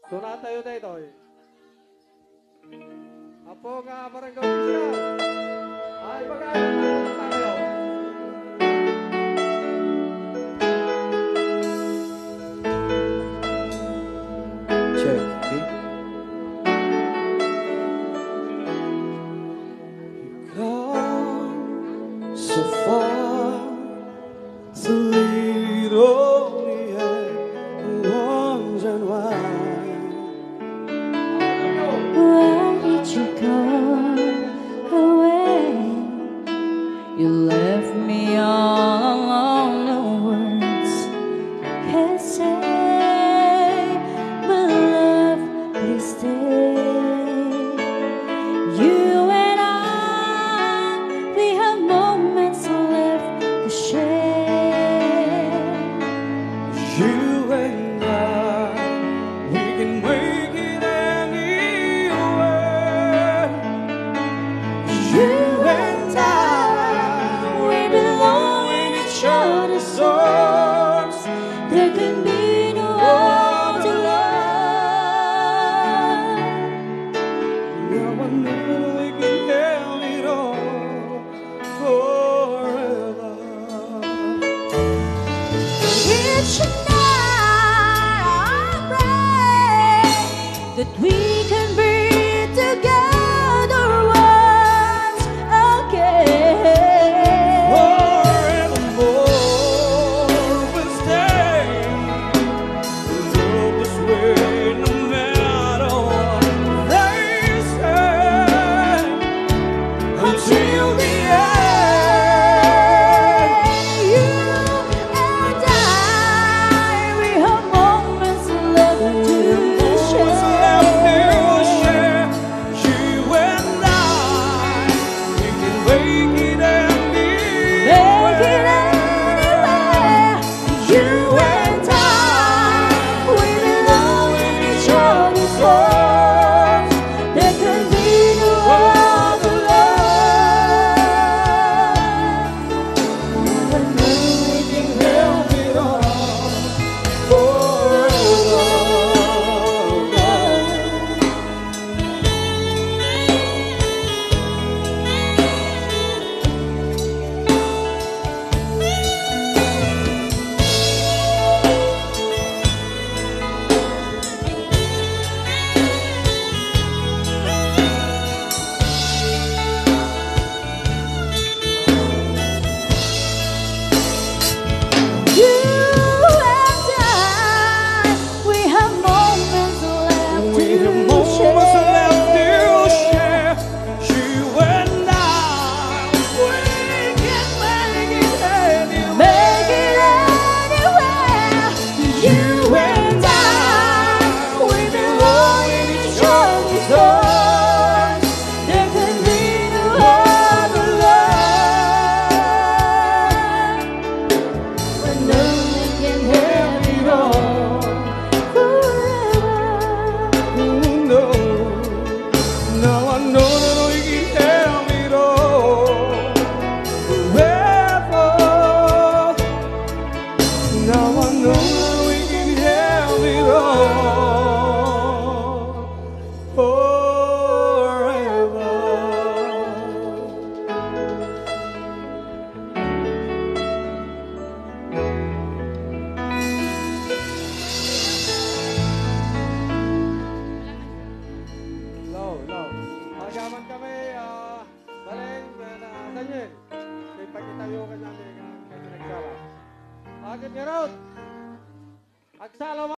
Doon tayo dito. Apo nga barangay official. Ay, pag-aaral na tayo. Check. Okay? Come so far to lead only and wondering why. Where did you go away? You left me all alone, no words can say, but love, please stay. You and I, we have moments left to share. You and I, we can make it anywhere. You and I, we belong in each other's arms. There can be no other love. now I know we can have it all forever. Each night I pray that we can be together once again. Forevermore we'll stay. Love this way no matter what they say. Until the end. You and I, we have moments left to share. You and I, we can make it Make it anywhere. anywhere. You and I, we belong in each other's arms. There can be no other love. I know we can help it all Forever. You and I, we have moments left We have to moments share. left to share. You and I, we can make it anywhere. Make it anywhere. You and I, we belong in each other's arms. There can be no other love. When only can have it all forever. No, now I know that we can have it all forever. Now I know that we can have it all forever. Low. Agaman kami, baling, Daniel. May pagkitayo ka namin ang medyo nagsala. Agad niya raw. Agsala